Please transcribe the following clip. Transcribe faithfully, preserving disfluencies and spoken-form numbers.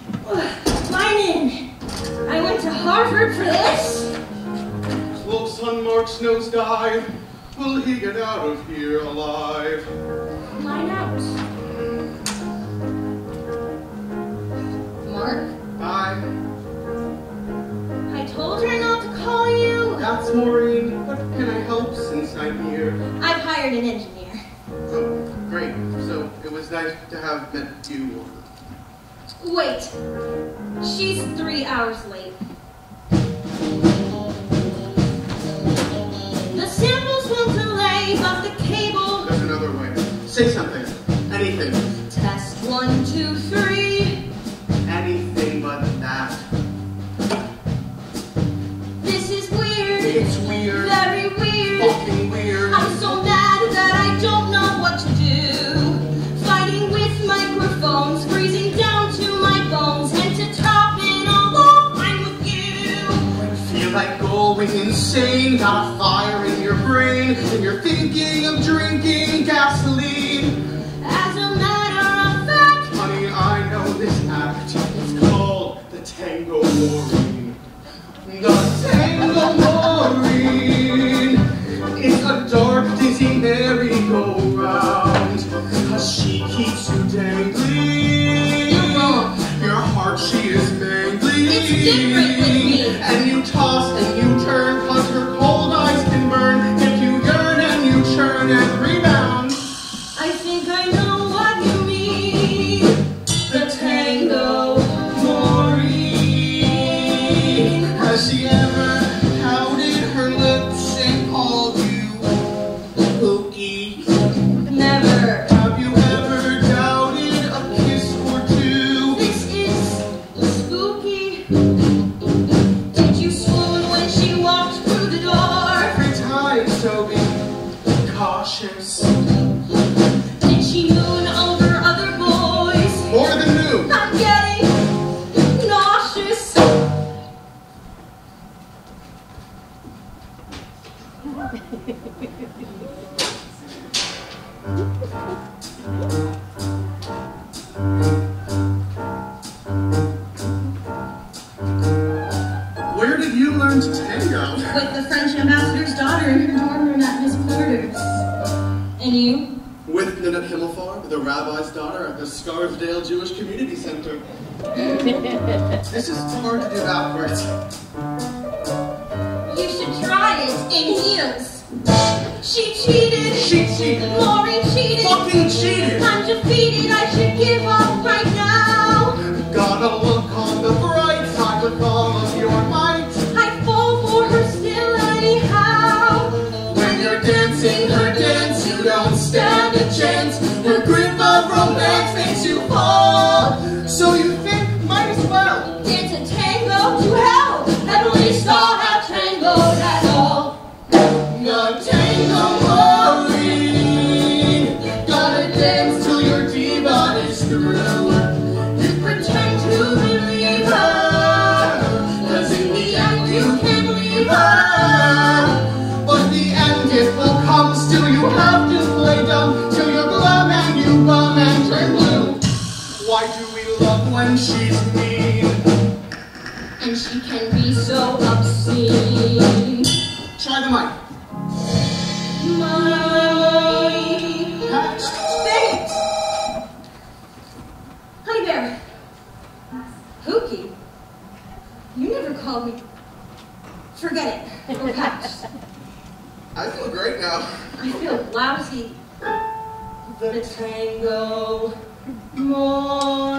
Lenin! I went to Harvard for this? Looks on Mark's nosedive. Will he get out of here alive? Line out. Mark? I... I told her not to call you. That's Maureen. What can I help since I'm here? I've hired an engineer. Oh, great. So, it was nice to have met you. Wait. She's three hours late. The samples won't delay, but the cable... There's another way. Say something. Anything. Test one, two, three. Anything but that. This is weird. It's weird. Very weird. Fucking weird. I'm so mad that I don't know what to do. Fighting with microphones, freezing down to my bones, and to top it all off, I'm with you. Feel like going insane, got a fire in your brain, and you're thinking of drinking gasoline. As a matter of fact, Honey, I know this act. It's called the Tango Maureen. The Tango Maureen. It's a dark, dizzy merry-go-round, 'cause she keeps you dangling. You're wrong. Your heart, she is mangling. It's different with me. And you toss and you turn, 'cause her cold eyes can burn if you yearn and you churn and rebound. I think I know what you mean. The Tango Maureen. Has she ever pouted her lips and called you Pookie? Never. Have you ever doubted a kiss or two? This is spooky. Did you swoon when she walked through the door? Every time, so be cautious. Did she moon over other boys? More than new. I'm getting nauseous. Where did you learn to tango? With the French ambassador's daughter in her dorm room at Miss Porter's. And you? With Ninette Himmelfarb, the rabbi's daughter at the Scarsdale Jewish Community Center. This is hard to do backwards. You should try it in heels. She cheated. She cheated. Maureen cheated. Fucking cheated. I'm defeated. I should give up right now. Gotta look on the bright side with all of your might. I fall for her still anyhow. When you're dancing her dance, you don't stand a chance. Her grip of romance makes you fall. So you think, might as well Dance a tango to hell. At least I'll have tangoed at all. the Tango Maureen. Gotta dance till your diva is through. You pretend to believe her, 'Cause in the end you you can can leave her. But the end it will come, still you have to play dumb till you're glum and you bum and turn blue. Why do we love when she's mean? And she can be so obscene. Try the mic. My Thanks. Honey Bear. Pookie? You never called me. Forget it. Or patch. I feel great now. I feel lousy. The tango more.